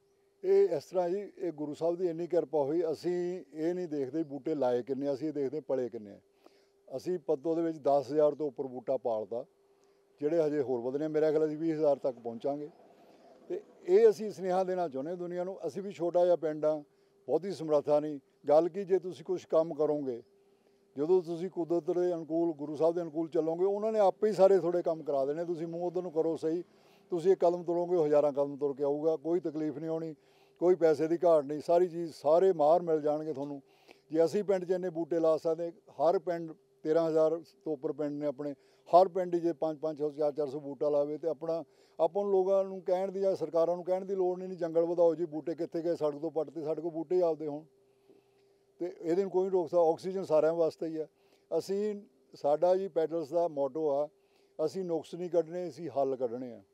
ਇਹ ਇਸ ਤਰ੍ਹਾਂ ਜੀ, ਇਹ ਗੁਰੂ ਸਾਹਿਬ ਦੀ ਇੰਨੀ ਕਿਰਪਾ ਹੋਈ। ਅਸੀਂ ਇਹ ਨਹੀਂ ਦੇਖਦੇ ਬੂਟੇ ਲਾਏ ਕਿੰਨੇ, ਅਸੀਂ ਇਹ ਦੇਖਦੇ ਪਲੇ ਕਿੰਨੇ ਆ। ਅਸੀਂ ਪੱਤੋ ਦੇ ਵਿੱਚ ਦਸ ਹਜ਼ਾਰ ਤੋਂ ਉੱਪਰ ਬੂਟਾ ਪਾਲਤਾ, ਜਿਹੜੇ ਹਜੇ ਹੋਰ ਵਧਣੇ। ਮੇਰੇ ਖਿਆਲ ਅਸੀਂ ਵੀਹ ਹਜ਼ਾਰ ਤੱਕ ਪਹੁੰਚਾਂਗੇ। ਅਤੇ ਇਹ ਅਸੀਂ ਸੁਨੇਹਾ ਦੇਣਾ ਚਾਹੁੰਦੇ ਦੁਨੀਆ ਨੂੰ। ਅਸੀਂ ਵੀ ਛੋਟਾ ਜਿਹਾ ਪਿੰਡ ਆ, ਬਹੁਤੀ ਸਮਰੱਥਾ ਨਹੀਂ। ਗੱਲ ਕੀ, ਜੇ ਤੁਸੀਂ ਕੁਛ ਕੰਮ ਕਰੋਗੇ, ਜਦੋਂ ਤੁਸੀਂ ਕੁਦਰਤ ਦੇ ਅਨੁਕੂਲ, ਗੁਰੂ ਸਾਹਿਬ ਦੇ ਅਨੁਕੂਲ ਚੱਲੋਗੇ, ਉਹਨਾਂ ਨੇ ਆਪੇ ਹੀ ਸਾਰੇ ਥੋੜ੍ਹੇ ਕੰਮ ਕਰਾ ਦੇਣੇ। ਤੁਸੀਂ ਮੂੰਹ ਉੱਧਰ ਨੂੰ ਕਰੋ ਸਹੀ, ਤੁਸੀਂ ਇੱਕ ਕਦਮ ਤੁਰੋਗੇ, ਹਜ਼ਾਰਾਂ ਕਦਮ ਤੁਰ ਕੇ ਆਊਗਾ। ਕੋਈ ਤਕਲੀਫ ਨਹੀਂ ਆਉਣੀ, ਕੋਈ ਪੈਸੇ ਦੀ ਘਾਟ ਨਹੀਂ, ਸਾਰੀ ਚੀਜ਼ ਸਾਰੇ ਮਾਹਰ ਮਿਲ ਜਾਣਗੇ ਤੁਹਾਨੂੰ। ਜੇ ਅਸੀਂ ਪਿੰਡ 'ਚ ਇੰਨੇ ਬੂਟੇ ਲਾ ਸਕਦੇ, ਹਰ ਪਿੰਡ ਤੇਰ੍ਹਾਂ ਹਜ਼ਾਰ ਤੋਂ ਉੱਪਰ ਪਿੰਡ ਨੇ ਆਪਣੇ, ਹਰ ਪਿੰਡ ਜੇ ਪੰਜ ਪੰਜ ਸੌ ਚਾਰ ਚਾਰ ਸੌ ਬੂਟਾ ਲਾਵੇ, ਅਤੇ ਆਪਣਾ ਆਪਾਂ ਨੂੰ ਲੋਕਾਂ ਨੂੰ ਕਹਿਣ ਦੀ ਜਾਂ ਸਰਕਾਰਾਂ ਨੂੰ ਕਹਿਣ ਦੀ ਲੋੜ ਨਹੀਂ, ਜੰਗਲ ਵਧਾਓ ਜੀ, ਬੂਟੇ ਕਿੱਥੇ ਗਏ, ਸੜਕ ਤੋਂ ਪੱਟ 'ਤੇ, ਸਾਡੇ ਕੋਲ ਬੂਟੇ ਆਪਦੇ ਹੋਣ, ਅਤੇ ਇਹਦੇ ਨੂੰ ਕੋਈ ਨਹੀਂ ਰੋਕ ਸਕਦਾ। ਆਕਸੀਜਨ ਸਾਰਿਆਂ ਵਾਸਤੇ ਹੀ ਆ। ਅਸੀਂ ਸਾਡਾ ਜੀ ਪੈਟਲਸ ਦਾ ਮੋਟੋ ਆ, ਅਸੀਂ ਨੁਕਸ ਨਹੀਂ ਕੱਢਣੇ, ਅਸੀਂ ਹੱਲ ਕੱਢਣੇ ਆ।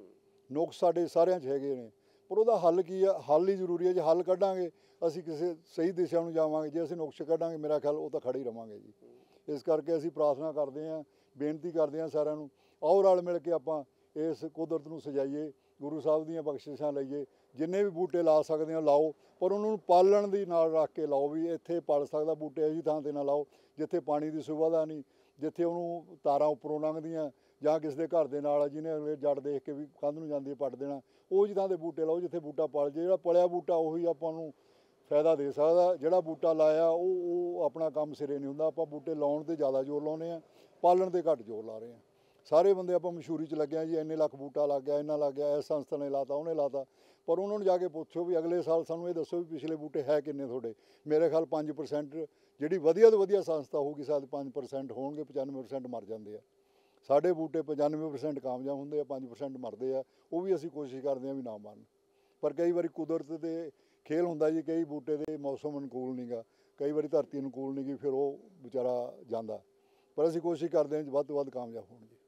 ਨੁਕਸ ਸਾਡੇ ਸਾਰਿਆਂ 'ਚ ਹੈਗੇ ਨੇ, ਪਰ ਉਹਦਾ ਹੱਲ ਕੀ ਆ? ਹੱਲ ਹੀ ਜ਼ਰੂਰੀ ਹੈ। ਜੇ ਹੱਲ ਕੱਢਾਂਗੇ ਅਸੀਂ ਕਿਸੇ ਸਹੀ ਦਿਸ਼ਾ ਨੂੰ ਜਾਵਾਂਗੇ, ਜੇ ਅਸੀਂ ਨੁਕਸ ਕੱਢਾਂਗੇ ਮੇਰਾ ਖਿਆਲ ਉਹ ਤਾਂ ਖੜੇ ਹੀ ਰਵਾਂਗੇ ਜੀ। ਇਸ ਕਰਕੇ ਅਸੀਂ ਪ੍ਰਾਰਥਨਾ ਕਰਦੇ ਹਾਂ, ਬੇਨਤੀ ਕਰਦੇ ਹਾਂ ਸਾਰਿਆਂ ਨੂੰ, ਆਓ ਰਲ ਮਿਲ ਕੇ ਆਪਾਂ ਇਸ ਕੁਦਰਤ ਨੂੰ ਸਜਾਈਏ, ਗੁਰੂ ਸਾਹਿਬ ਦੀਆਂ ਬਖਸ਼ਿਸ਼ਾਂ ਲਈਏ। ਜਿੰਨੇ ਵੀ ਬੂਟੇ ਲਾ ਸਕਦੇ ਹੋ ਲਾਓ, ਪਰ ਉਹਨਾਂ ਨੂੰ ਪਾਲਣ ਦੀ ਨਾਲ ਰੱਖ ਕੇ ਲਾਓ ਵੀ ਇੱਥੇ ਪਲ ਸਕਦਾ ਬੂਟੇ, ਅਹੀ ਥਾਂ 'ਤੇ ਨਾ ਲਾਓ ਜਿੱਥੇ ਪਾਣੀ ਦੀ ਸੁਵਿਧਾ ਨਹੀਂ, ਜਿੱਥੇ ਉਹਨੂੰ ਤਾਰਾਂ ਉੱਪਰੋਂ ਲੰਘਦੀਆਂ ਜਾਂ ਕਿਸੇ ਦੇ ਘਰ ਦੇ ਨਾਲ ਜਿਹਨੇ ਅਗਲੇ ਜੜ ਦੇਖ ਕੇ ਵੀ ਕੰਧ ਨੂੰ ਜਾਂਦੀ ਪੱਟ ਦੇਣਾ, ਉਹ ਜਿਹੀ ਥਾਂ 'ਤੇ ਬੂਟੇ ਲਾਓ ਜਿੱਥੇ ਬੂਟਾ ਪਲ ਜੇ। ਜਿਹੜਾ ਪਲਿਆ ਬੂਟਾ ਉਹੀ ਆਪਾਂ ਨੂੰ ਫਾਇਦਾ ਦੇ ਸਕਦਾ, ਜਿਹੜਾ ਬੂਟਾ ਲਾਇਆ ਉਹ ਉਹ ਆਪਣਾ ਕੰਮ ਸਿਰੇ ਨਹੀਂ ਹੁੰਦਾ। ਆਪਾਂ ਬੂਟੇ ਲਾਉਣ 'ਤੇ ਜ਼ਿਆਦਾ ਜ਼ੋਰ ਲਾਉਂਦੇ ਹਾਂ, ਪਾਲਣ 'ਤੇ ਘੱਟ ਜ਼ੋਰ ਲਾ ਰਹੇ ਹਾਂ। ਸਾਰੇ ਬੰਦੇ ਆਪਾਂ ਮਸ਼ਹੂਰੀ 'ਚ ਲੱਗੇ ਹਾਂ ਜੀ, ਇੰਨੇ ਲੱਖ ਬੂਟਾ ਲੱਗ ਗਿਆ, ਇੰਨਾ ਲੱਗ ਗਿਆ, ਇਸ ਸੰਸਥਾ ਨੇ ਲਾਤਾ, ਉਹਨੇ ਲਾਤਾ, ਪਰ ਉਹਨਾਂ ਨੂੰ ਜਾ ਕੇ ਪੁੱਛੋ ਵੀ ਅਗਲੇ ਸਾਲ ਸਾਨੂੰ ਇਹ ਦੱਸੋ ਵੀ ਪਿਛਲੇ ਬੂਟੇ ਹੈ ਕਿੰਨੇ ਤੁਹਾਡੇ। ਮੇਰੇ ਖਿਆਲ ਪੰਜ ਪਰਸੈਂਟ ਜਿਹੜੀ ਵਧੀਆ ਤੋਂ ਵਧੀਆ ਸੰਸਥਾ ਹੋਊਗੀ, ਸ਼ਾਇਦ ਪੰਜ ਪਰਸੈਂਟ ਹੋਣਗੇ, ਪਚਾਨਵੇਂ ਪਰਸੈਂਟ ਮਰ ਜਾਂਦੇ ਆ। ਸਾਡੇ ਬੂਟੇ ਪਚਾਨਵੇਂ ਪਰਸੈਂਟ ਕਾਮਯਾਬ ਹੁੰਦੇ ਆ, ਪੰਜ ਪਰਸੈਂਟ ਮਰਦੇ ਆ। ਉਹ ਵੀ ਅਸੀਂ ਕੋਸ਼ਿਸ਼ ਕਰਦੇ ਹਾਂ ਵੀ ਨਾ ਮਰਨ, ਪਰ ਕਈ ਵਾਰੀ ਕੁਦਰਤ ਦੇ ਖੇਲ ਹੁੰਦਾ ਜੀ, ਕਈ ਬੂਟੇ ਦੇ ਮੌਸਮ ਅਨੁਕੂਲ ਨਹੀਂ ਗਾ, ਕਈ ਵਾਰੀ ਧਰਤੀ ਅਨੁਕੂਲ ਨਹੀਂ ਗੀ, ਫਿਰ ਉਹ ਵਿਚਾਰਾ ਜਾਂਦਾ। ਪਰ ਅਸੀਂ ਕੋਸ਼ਿਸ਼ ਕਰਦੇ ਹਾਂ ਵੱਧ ਤੋਂ ਵੱਧ ਕਾਮਯਾਬ ਹੋਣ ਜੀ।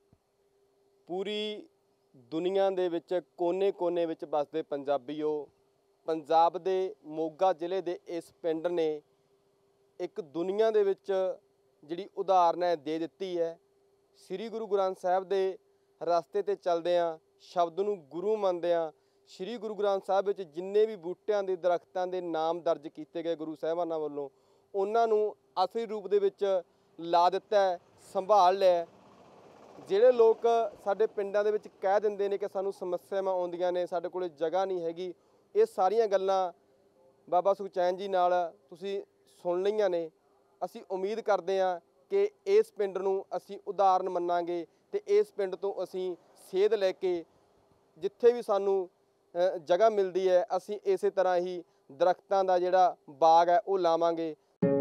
ਪੂਰੀ ਦੁਨੀਆ ਦੇ ਵਿੱਚ ਕੋਨੇ ਕੋਨੇ ਵਿੱਚ ਵੱਸਦੇ ਪੰਜਾਬੀਓ, ਪੰਜਾਬ ਦੇ ਮੋਗਾ ਜ਼ਿਲ੍ਹੇ ਦੇ ਇਸ ਪਿੰਡ ਨੇ ਇੱਕ ਦੁਨੀਆ ਦੇ ਵਿੱਚ ਜਿਹੜੀ ਉਦਾਹਰਨ ਹੈ ਦੇ ਦਿੱਤੀ ਹੈ। ਸ੍ਰੀ ਗੁਰੂ ਗ੍ਰੰਥ ਸਾਹਿਬ ਦੇ ਰਸਤੇ ਤੇ ਚੱਲਦੇ ਹਾਂ, ਸ਼ਬਦ ਨੂੰ ਗੁਰੂ ਮੰਨਦੇ ਹਾਂ। ਸ੍ਰੀ ਗੁਰੂ ਗ੍ਰੰਥ ਸਾਹਿਬ ਵਿੱਚ ਜਿੰਨੇ ਵੀ ਬੂਟਿਆਂ ਦੇ ਦਰਖਤਾਂ ਦੇ ਨਾਮ ਦਰਜ ਕੀਤੇ ਗਏ ਗੁਰੂ ਸਾਹਿਬਾਨਾਂ ਵੱਲੋਂ, ਉਹਨਾਂ ਨੂੰ ਅਸਲੀ ਰੂਪ ਦੇ ਵਿੱਚ ਲਾ ਦਿੱਤਾ ਹੈ, ਸੰਭਾਲ ਲਿਆ। ਜਿਹੜੇ ਲੋਕ ਸਾਡੇ ਪਿੰਡਾਂ ਦੇ ਵਿੱਚ ਕਹਿ ਦਿੰਦੇ ਨੇ ਕਿ ਸਾਨੂੰ ਸਮੱਸਿਆਵਾਂ ਆਉਂਦੀਆਂ ਨੇ, ਸਾਡੇ ਕੋਲ ਜਗ੍ਹਾ ਨਹੀਂ ਹੈਗੀ, ਇਹ ਸਾਰੀਆਂ ਗੱਲਾਂ ਬਾਬਾ ਸੁਖਚੈਨ ਜੀ ਨਾਲ ਤੁਸੀਂ ਸੁਣ ਲਈਆਂ ਨੇ। ਅਸੀਂ ਉਮੀਦ ਕਰਦੇ ਹਾਂ ਕਿ ਇਸ ਪਿੰਡ ਨੂੰ ਅਸੀਂ ਉਦਾਹਰਨ ਮੰਨਾਂਗੇ ਅਤੇ ਇਸ ਪਿੰਡ ਤੋਂ ਅਸੀਂ ਸੇਧ ਲੈ ਕੇ ਜਿੱਥੇ ਵੀ ਸਾਨੂੰ ਜਗ੍ਹਾ ਮਿਲਦੀ ਹੈ ਅਸੀਂ ਇਸੇ ਤਰ੍ਹਾਂ ਹੀ ਦਰਖਤਾਂ ਦਾ ਜਿਹੜਾ ਬਾਗ ਹੈ ਉਹ ਲਾਵਾਂਗੇ।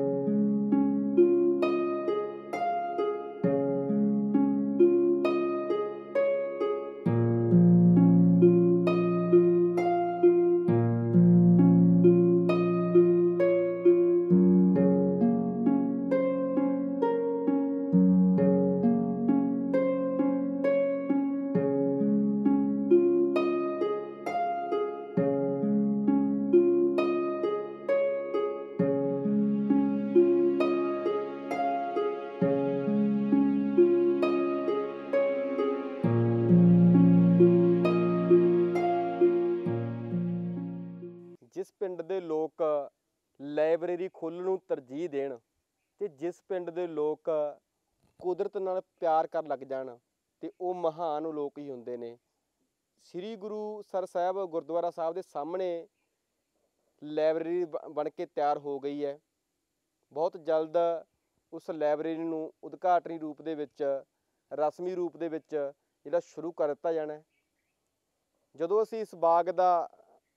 ਜਿਸ ਪਿੰਡ ਦੇ ਲੋਕ ਲਾਇਬ੍ਰੇਰੀ ਖੋਲ੍ਹਣ ਨੂੰ ਤਰਜੀਹ ਦੇਣ ਅਤੇ ਜਿਸ ਪਿੰਡ ਦੇ ਲੋਕ ਕੁਦਰਤ ਨਾਲ ਪਿਆਰ ਕਰਨ ਲੱਗ ਜਾਣ ਅਤੇ ਉਹ ਮਹਾਨ ਲੋਕ ਹੀ ਹੁੰਦੇ ਨੇ। ਸ੍ਰੀ ਗੁਰੂਸਰ ਸਾਹਿਬ ਗੁਰਦੁਆਰਾ ਸਾਹਿਬ ਦੇ ਸਾਹਮਣੇ ਲਾਇਬ੍ਰੇਰੀ ਬ ਬਣ ਕੇ ਤਿਆਰ ਹੋ ਗਈ ਹੈ। ਬਹੁਤ ਜਲਦ ਉਸ ਲਾਇਬ੍ਰੇਰੀ ਨੂੰ ਉਦਘਾਟਨੀ ਰੂਪ ਦੇ ਵਿੱਚ, ਰਸਮੀ ਰੂਪ ਦੇ ਵਿੱਚ ਜਿਹੜਾ ਸ਼ੁਰੂ ਕਰ ਦਿੱਤਾ ਜਾਣਾ। ਜਦੋਂ ਅਸੀਂ ਇਸ ਬਾਗ ਦਾ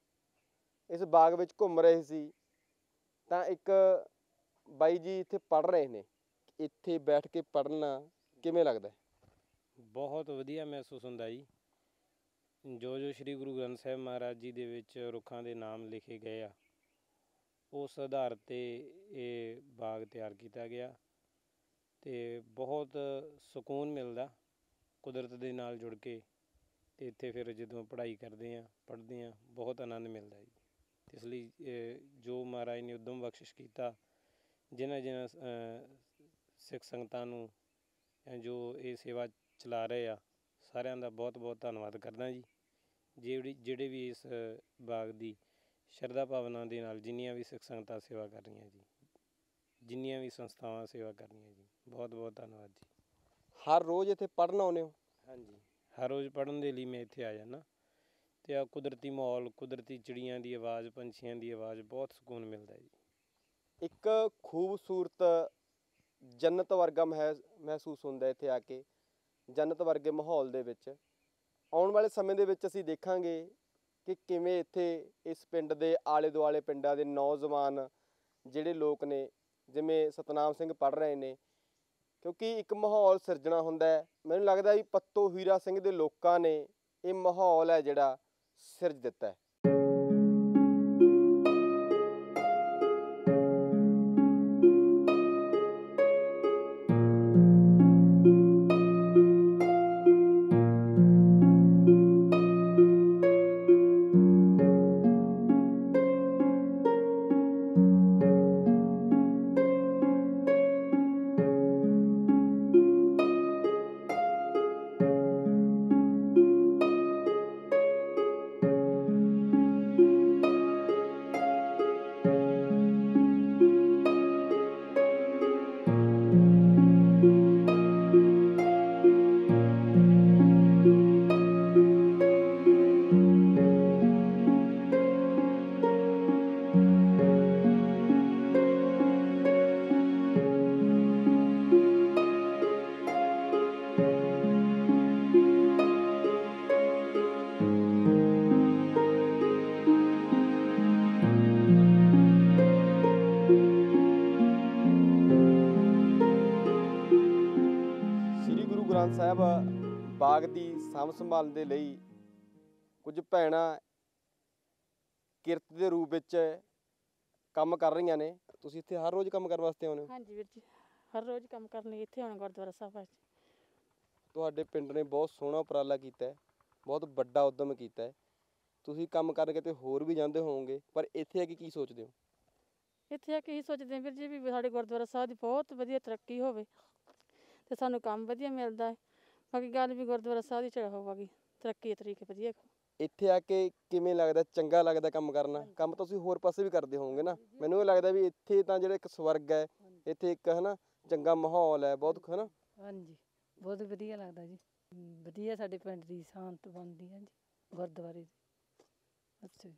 ਇਸ ਬਾਗ ਵਿੱਚ ਘੁੰਮ ਰਹੇ ਸੀ ਤਾਂ ਇੱਕ ਬਾਈ ਜੀ ਇੱਥੇ ਪੜ੍ਹ ਰਹੇ ਨੇ। ਇੱਥੇ ਬੈਠ ਕੇ ਪੜ੍ਹਨਾ ਕਿਵੇਂ ਲੱਗਦਾ? ਬਹੁਤ ਵਧੀਆ ਮਹਿਸੂਸ ਹੁੰਦਾ ਜੀ। ਜੋ ਜੋ ਸ਼੍ਰੀ ਗੁਰੂ ਗ੍ਰੰਥ ਸਾਹਿਬ ਮਹਾਰਾਜ ਜੀ ਦੇ ਵਿੱਚ ਰੁੱਖਾਂ ਦੇ ਨਾਮ ਲਿਖੇ ਗਏ ਆ, ਉਸ ਆਧਾਰ 'ਤੇ ਇਹ ਬਾਗ ਤਿਆਰ ਕੀਤਾ ਗਿਆ ਅਤੇ ਬਹੁਤ ਸਕੂਨ ਮਿਲਦਾ ਕੁਦਰਤ ਦੇ ਨਾਲ ਜੁੜ ਕੇ। ਅਤੇ ਇੱਥੇ ਫਿਰ ਜਦੋਂ ਪੜ੍ਹਾਈ ਕਰਦੇ ਹਾਂ, ਪੜ੍ਹਦੇ ਹਾਂ, ਬਹੁਤ ਆਨੰਦ ਮਿਲਦਾ ਜੀ। ਇਸ ਲਈ ਜੋ ਮਹਾਰਾਜ ਨੇ ਉਦਮ ਬਖਸ਼ਿਸ਼ ਕੀਤਾ, ਜਿਨ੍ਹਾਂ ਜਿਨ੍ਹਾਂ ਸਿੱਖ ਸੰਗਤਾਂ ਨੂੰ ਜੋ ਇਹ ਸੇਵਾ ਚਲਾ ਰਹੇ ਆ, ਸਾਰਿਆਂ ਦਾ ਬਹੁਤ ਬਹੁਤ ਧੰਨਵਾਦ ਕਰਦਾ ਜੀ। ਜਿਹੜੀ ਜਿਹੜੇ ਵੀ ਇਸ ਬਾਗ ਦੀ ਸ਼ਰਧਾ ਭਾਵਨਾ ਦੇ ਨਾਲ ਜਿੰਨੀਆਂ ਵੀ ਸਿੱਖ ਸੰਗਤਾਂ ਸੇਵਾ ਕਰ ਰਹੀਆਂ ਜੀ, ਜਿੰਨੀਆਂ ਵੀ ਸੰਸਥਾਵਾਂ ਸੇਵਾ ਕਰ ਰਹੀਆਂ ਜੀ, ਬਹੁਤ ਬਹੁਤ ਧੰਨਵਾਦ ਜੀ। ਹਰ ਰੋਜ਼ ਇੱਥੇ ਪੜ੍ਹਨ ਆਉਂਦੇ ਹੋ? ਹਾਂਜੀ, ਹਰ ਰੋਜ਼ ਪੜ੍ਹਨ ਦੇ ਲਈ ਮੈਂ ਇੱਥੇ ਆ ਜਾਂਦਾ ਅਤੇ ਆ ਕੁਦਰਤੀ ਮਾਹੌਲ, ਕੁਦਰਤੀ ਚਿੜੀਆਂ ਦੀ ਆਵਾਜ਼, ਪੰਛੀਆਂ ਦੀ ਆਵਾਜ਼, ਬਹੁਤ ਸਕੂਨ ਮਿਲਦਾ ਜੀ। ਇੱਕ ਖੂਬਸੂਰਤ ਜੰਨਤ ਵਰਗਾ ਮਹਿ ਮਹਿਸੂਸ ਹੁੰਦਾ ਇੱਥੇ ਆ ਕੇ, ਜੰਨਤ ਵਰਗੇ ਮਾਹੌਲ ਦੇ ਵਿੱਚ। ਆਉਣ ਵਾਲੇ ਸਮੇਂ ਦੇ ਵਿੱਚ ਅਸੀਂ ਦੇਖਾਂਗੇ ਕਿ ਕਿਵੇਂ ਇੱਥੇ ਇਸ ਪਿੰਡ ਦੇ ਆਲੇ ਦੁਆਲੇ ਪਿੰਡਾਂ ਦੇ ਨੌਜਵਾਨ ਜਿਹੜੇ ਲੋਕ ਨੇ, ਜਿਵੇਂ ਸਤਨਾਮ ਸਿੰਘ ਪੜ੍ਹ ਰਹੇ ਨੇ, ਕਿਉਂਕਿ ਇੱਕ ਮਾਹੌਲ ਸਿਰਜਣਾ ਹੁੰਦਾ ਹੈ। ਮੈਨੂੰ ਲੱਗਦਾ ਵੀ ਪੱਤੋ ਹੀਰਾ ਸਿੰਘ ਦੇ ਲੋਕਾਂ ਨੇ ਇਹ ਮਾਹੌਲ ਹੈ ਜਿਹੜਾ ਸਿਰਜ ਦਿੱਤਾ ਹੈ। ਗ੍ਰੰਥ ਸਾਹਿਬ ਬਾਗ ਦੀ ਸਾਂਭ ਸੰਭਾਲ ਦੇ ਲਈ ਕੁਝ ਭੈਣਾਂ ਕਿਰਤ ਦੇ ਰੂਪ ਵਿੱਚ ਕੰਮ ਕਰ ਰਹੀਆਂ ਨੇ। ਤੁਸੀਂ ਇੱਥੇ ਹਰ ਰੋਜ਼ ਕੰਮ ਕਰਨ ਵਾਸਤੇ ਆਉਂਦੇ ਹੋ? ਹਾਂਜੀ ਵੀਰ ਜੀ, ਹਰ ਰੋਜ਼ ਕੰਮ ਕਰਨ ਲਈ ਇੱਥੇ ਆਉਣਾ ਗੁਰਦੁਆਰਾ ਸਾਹਿਬ ਵਿੱਚ। ਤੁਹਾਡੇ ਪਿੰਡ ਨੇ ਬਹੁਤ ਸੋਹਣਾ ਉਪਰਾਲਾ ਕੀਤਾ ਹੈ, ਬਹੁਤ ਵੱਡਾ ਉਦਮ ਕੀਤਾ ਹੈ। ਤੁਸੀਂ ਕੰਮ ਕਰਨ ਕਿਤੇ ਹੋਰ ਵੀ ਜਾਂਦੇ ਹੋਵੋਗੇ, ਪਰ ਇੱਥੇ ਆ ਕੇ ਕੀ ਸੋਚਦੇ ਹੋ? ਇੱਥੇ ਆ ਕੇ ਇਹੀ ਸੋਚਦੇ ਹਾਂ ਵੀਰ ਜੀ ਵੀ ਸਾਡੇ ਗੁਰਦੁਆਰਾ ਸਾਹਿਬ ਦੀ ਬਹੁਤ ਵਧੀਆ ਤਰੱਕੀ ਹੋਵੇ ਅਤੇ ਸਾਨੂੰ ਕੰਮ ਵਧੀਆ ਮਿਲਦਾ ਹੈ। ਬਾਕੀ ਗੱਲ ਵੀ ਗੁਰਦੁਆਰਾ ਸਾਹਿਬ ਦੀ ਚੜਾ ਹੋਵਾਂਗੀ ਤਰੱਕੀ ਤਰੀਕੇ ਵਧੀਆ। ਇੱਥੇ ਆ ਕੇ ਕਿਵੇਂ ਲੱਗਦਾ? ਚੰਗਾ ਲੱਗਦਾ ਕੰਮ ਕਰਨਾ? ਕੰਮ ਤਾਂ ਤੁਸੀਂ ਹੋਰ ਪਾਸੇ ਵੀ ਕਰਦੇ ਹੋਵੋਗੇ ਨਾ, ਮੈਨੂੰ ਇਹ ਲੱਗਦਾ ਵੀ ਇੱਥੇ ਤਾਂ ਜਿਹੜਾ ਇੱਕ ਸਵਰਗ ਹੈ, ਇੱਥੇ ਇੱਕ ਹਨਾ ਚੰਗਾ ਮਾਹੌਲ ਹੈ ਬਹੁਤ ਹਨਾ। ਹਾਂਜੀ ਬਹੁਤ ਵਧੀਆ ਲੱਗਦਾ ਜੀ, ਵਧੀਆ ਸਾਡੇ ਪਿੰਡ ਦੀ ਸ਼ਾਂਤ ਬਣਦੀ ਹੈ ਜੀ ਗੁਰਦੁਆਰੇ ਦੀ। ਅੱਛਾ ਜੀ।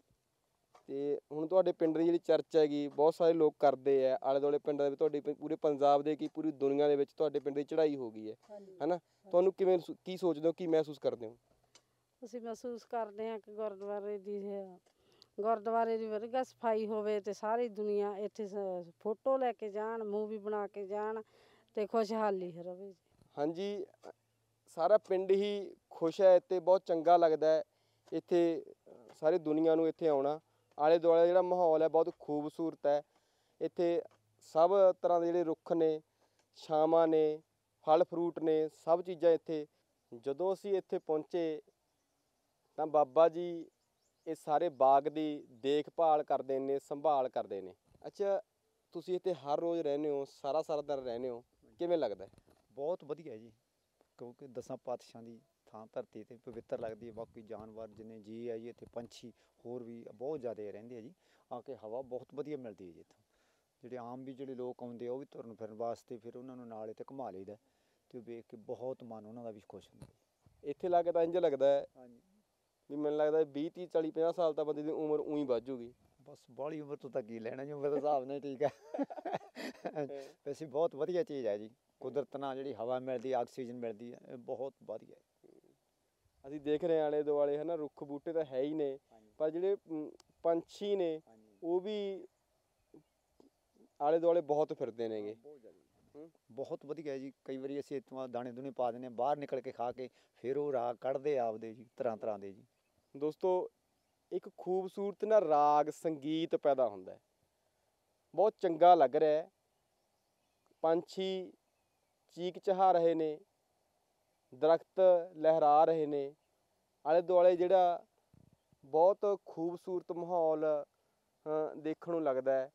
ਤੇ ਹੁਣ ਤੁਹਾਡੇ ਪਿੰਡ ਦੀ ਜਿਹੜੀ ਚਰਚਾ ਹੈਗੀ ਬਹੁਤ ਸਾਰੇ ਲੋਕ ਕਰਦੇ ਆ, ਆਲੇ ਦੁਆਲੇ ਪਿੰਡਾਂ ਦੇ ਵਿੱਚ, ਤੁਹਾਡੇ ਪਿੰ- ਪੂਰੇ ਪੰਜਾਬ ਦੇ ਕੀ ਪੂਰੀ ਦੁਨੀਆ ਦੇ ਵਿੱਚ ਤੁਹਾਡੇ ਪਿੰਡ ਦੀ ਚੜ੍ਹਾਈ ਹੋ ਗਈ ਹੈ ਹਨਾ। ਤੁਹਾਨੂੰ ਕਿਵੇਂ ਸੁ- ਕੀ ਸੋਚਦੇ ਹੋ, ਕੀ ਮਹਿਸੂਸ ਕਰਦੇ ਹੋ? ਅਸੀਂ ਮਹਿਸੂਸ ਕਰਦੇ ਹਾਂ ਕਿ ਗੁਰਦੁਆਰੇ ਦੀ ਗੁਰਦੁਆਰੇ ਦੀ ਵਧੀਆ ਸਫਾਈ ਹੋਵੇ ਤੇ ਸਾਰੀ ਦੁਨੀਆ ਇੱਥੇ ਸ- ਫੋਟੋ ਲੈ ਕੇ ਜਾਣ, ਮੂਵੀ ਬਣਾ ਕੇ ਜਾਣ ਤੇ ਖੁਸ਼ਹਾਲੀ ਰਵੇ। ਹਾਂਜੀ, ਅ, ਸਾਰਾ ਪਿੰਡ ਹੀ ਖੁਸ਼ ਹੈ ਤੇ ਬਹੁਤ ਚੰਗਾ ਲੱਗਦਾ ਹੈ ਇੱਥੇ ਅ, ਸਾਰੀ ਦੁਨੀਆ ਨੂੰ ਇੱਥੇ ਆਉਣਾ। ਆਲੇ ਦੁਆਲੇ ਜਿਹੜਾ ਮਾਹੌਲ ਹੈ ਬਹੁਤ ਖੂਬਸੂਰਤ ਹੈ। ਇੱਥੇ ਸਭ ਤਰ੍ਹਾਂ ਦੇ ਜਿਹੜੇ ਰੁੱਖ ਨੇ, ਛਾਵਾਂ ਨੇ, ਫਲ ਫਰੂਟ ਨੇ, ਸਭ ਚੀਜ਼ਾਂ ਇੱਥੇ। ਜਦੋਂ ਅਸੀਂ ਇੱਥੇ ਪਹੁੰਚੇ ਤਾਂ ਬਾਬਾ ਜੀ ਇਹ ਸਾਰੇ ਬਾਗ ਦੀ ਦੇਖਭਾਲ ਕਰਦੇ ਨੇ, ਸੰਭਾਲ ਕਰਦੇ ਨੇ। ਅੱਛਾ, ਤੁਸੀਂ ਇੱਥੇ ਹਰ ਰੋਜ਼ ਰਹਿੰਦੇ ਹੋ, ਸਾਰਾ ਸਾਰਾ ਦਿਨ ਰਹਿੰਦੇ ਹੋ, ਕਿਵੇਂ ਲੱਗਦਾ ਹੈ? ਬਹੁਤ ਵਧੀਆ ਜੀ, ਕਿਉਂਕਿ ਦਸਾਂ ਪਾਤਸ਼ਾਹਾਂ ਦੀ ਥਾਂ ਧਰਤੀ 'ਤੇ ਪਵਿੱਤਰ ਲੱਗਦੀ ਹੈ। ਬਾਕੀ ਜਾਨਵਰ ਜਿੰਨੇ ਜੀ ਹੈ ਜੀ ਇੱਥੇ, ਪੰਛੀ ਹੋਰ ਵੀ ਬਹੁਤ ਜ਼ਿਆਦਾ ਰਹਿੰਦੇ ਆ ਜੀ। ਆ ਕੇ ਹਵਾ ਬਹੁਤ ਵਧੀਆ ਮਿਲਦੀ ਹੈ ਜੀ ਇੱਥੋਂ। ਜਿਹੜੇ ਆਮ ਵੀ ਜਿਹੜੇ ਲੋਕ ਆਉਂਦੇ ਆ ਉਹ ਵੀ ਤੁਰਨ ਫਿਰਨ ਵਾਸਤੇ, ਫਿਰ ਉਹਨਾਂ ਨੂੰ ਨਾਲ ਇੱਥੇ ਘੁਮਾ ਲਈਦਾ ਅਤੇ ਵੇਖ ਕੇ ਬਹੁਤ ਮਨ ਉਹਨਾਂ ਦਾ ਵੀ ਖੁਸ਼ ਹੁੰਦਾ। ਇੱਥੇ ਲਾ ਕੇ ਤਾਂ ਇੰਝ ਲੱਗਦਾ ਹੈ ਹਾਂਜੀ, ਵੀ ਮੈਨੂੰ ਲੱਗਦਾ ਵੀਹ ਤੀਹ ਚਾਲੀ ਪੰਜਾਹ ਸਾਲ ਤਾਂ ਬੰਦੇ ਦੀ ਉਮਰ ਊਂ ਹੀ ਵੱਧ ਜੂਗੀ। ਬਸ ਬਾਹਲੀ ਉਮਰ ਤੋਂ ਤਾਂ ਕੀ ਲੈਣਾ ਜੀ, ਉਮਰ ਦੇ ਹਿਸਾਬ ਨਾਲ ਠੀਕ ਹੈ। ਵੈਸੇ ਬਹੁਤ ਵਧੀਆ ਚੀਜ਼ ਹੈ ਜੀ, ਕੁਦਰਤ ਨਾਲ ਜਿਹੜੀ ਹਵਾ ਮਿਲਦੀ, ਆਕਸੀਜਨ ਮਿਲਦੀ ਹੈ, ਇਹ ਬਹੁਤ ਵਧੀਆ ਹੈ। ਅਸੀਂ ਦੇਖ ਰਹੇ ਹਾਂ ਆਲੇ ਦੁਆਲੇ ਹੈ ਨਾ, ਰੁੱਖ ਬੂਟੇ ਤਾਂ ਹੈ ਹੀ ਨੇ, ਪਰ ਜਿਹੜੇ ਅਮ, ਪੰਛੀ ਨੇ ਉਹ ਵੀ ਆਲੇ ਦੁਆਲੇ ਬਹੁਤ ਫਿਰਦੇ ਨੇਗੇ। ਬਹੁਤ ਵਧੀਆ ਹੈ ਜੀ। ਕਈ ਵਾਰੀ ਅਸੀਂ ਇੱਥੋਂ ਦਾਣੇ ਦੂਣੇ ਪਾ ਦਿੰਦੇ ਹਾਂ, ਬਾਹਰ ਨਿਕਲ ਕੇ ਖਾ ਕੇ ਫਿਰ ਉਹ ਰਾਗ ਕੱਢਦੇ ਆਪਦੇ ਜੀ, ਤਰ੍ਹਾਂ ਤਰ੍ਹਾਂ ਦੇ ਜੀ। ਦੋਸਤੋ, ਇੱਕ ਖੂਬਸੂਰਤ ਨਾ ਰਾਗ ਸੰਗੀਤ ਪੈਦਾ ਹੁੰਦਾ ਹੈ, ਬਹੁਤ ਚੰਗਾ ਲੱਗ ਰਿਹਾ ਹੈ। ਪੰਛੀ ਚੀਕ ਚਹਾ ਰਹੇ ਨੇ, ਦਰਖਤ ਲਹਿਰਾ ਰਹੇ ਨੇ, ਆਲੇ ਦੁਆਲੇ ਜਿਹੜਾ ਬਹੁਤ ਖੂਬਸੂਰਤ ਮਾਹੌਲ ਅ, ਦੇਖਣ ਨੂੰ ਲੱਗਦਾ ਹੈ।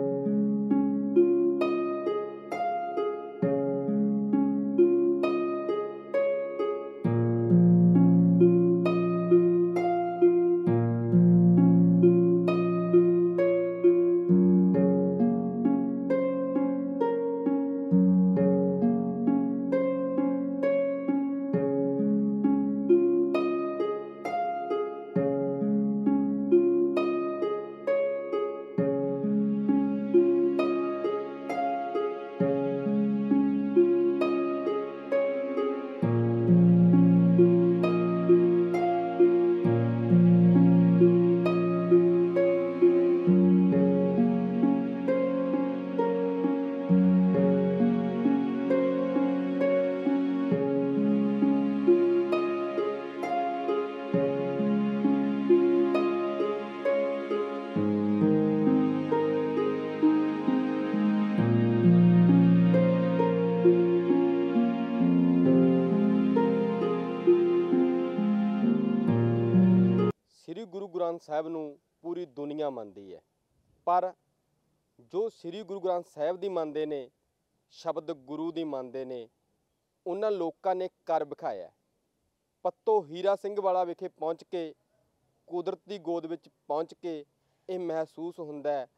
ਸ੍ਰੀ ਗੁਰੂ ਗ੍ਰੰਥ ਸਾਹਿਬ ਨੂੰ ਪੂਰੀ ਦੁਨੀਆ ਮੰਨਦੀ ਹੈ, ਪਰ ਜੋ ਸ੍ਰੀ ਗੁਰੂ ਗ੍ਰੰਥ ਸਾਹਿਬ ਦੀ ਮੰਨਦੇ ਨੇ, ਸ਼ਬਦ ਗੁਰੂ ਦੀ ਮੰਨਦੇ ਨੇ, ਉਹਨਾਂ ਲੋਕਾਂ ਨੇ ਕਰ ਵਿਖਾਇਆ। ਪੱਤੋ ਹੀਰਾ ਸਿੰਘ ਵਾਲਾ ਵਿਖੇ ਪਹੁੰਚ ਕੇ, ਕੁਦਰਤ ਦੀ ਗੋਦ ਵਿੱਚ ਪਹੁੰਚ ਕੇ ਇਹ ਮਹਿਸੂਸ ਹੁੰਦਾ ਹੈ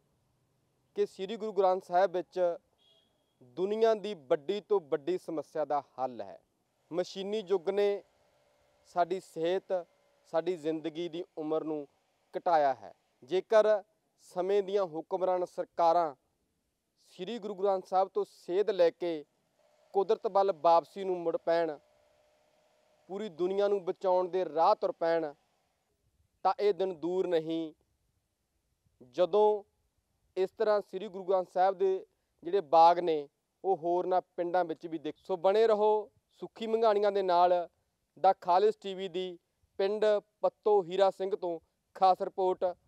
ਕਿ ਸ੍ਰੀ ਗੁਰੂ ਗ੍ਰੰਥ ਸਾਹਿਬ ਵਿੱਚ ਦੁਨੀਆ ਦੀ ਵੱਡੀ ਤੋਂ ਵੱਡੀ ਸਮੱਸਿਆ ਦਾ ਹੱਲ ਹੈ। ਮਸ਼ੀਨੀ ਯੁੱਗ ਨੇ ਸਾਡੀ ਸਿਹਤ, ਸਾਡੀ ਜ਼ਿੰਦਗੀ ਦੀ ਉਮਰ ਨੂੰ ਘਟਾਇਆ ਹੈ। ਜੇਕਰ ਸਮੇਂ ਦੀਆਂ ਹੁਕਮਰਾਨ ਸਰਕਾਰਾਂ ਸ੍ਰੀ ਗੁਰੂ ਗ੍ਰੰਥ ਸਾਹਿਬ ਤੋਂ ਸੇਧ ਲੈ ਕੇ ਕੁਦਰਤ ਵੱਲ ਵਾਪਸੀ ਨੂੰ ਮੁੜ ਪੈਣ, ਪੂਰੀ ਦੁਨੀਆ ਨੂੰ ਬਚਾਉਣ ਦੇ ਰਾਹ ਤੁਰ ਪੈਣ, ਤਾਂ ਇਹ ਦਿਨ ਦੂਰ ਨਹੀਂ ਜਦੋਂ ਇਸ ਤਰ੍ਹਾਂ ਸ੍ਰੀ ਗੁਰੂ ਗ੍ਰੰਥ ਸਾਹਿਬ ਦੇ ਜਿਹੜੇ ਬਾਗ ਨੇ ਉਹ ਹੋਰਨਾਂ ਪਿੰਡਾਂ ਵਿੱਚ ਵੀ ਦਿਖ। ਸੋ ਬਣੇ ਰਹੋ ਸੁੱਖੀ ਮੰਘਾਣੀਆਂ ਦੇ ਨਾਲ। ਦਾ ਖਾਲਿਸ ਟੀਵੀ ਦੀ ਪਿੰਡ ਪੱਤੋ ਹੀਰਾ ਸਿੰਘ ਤੋਂ ਖਾਸ ਰਿਪੋਰਟ।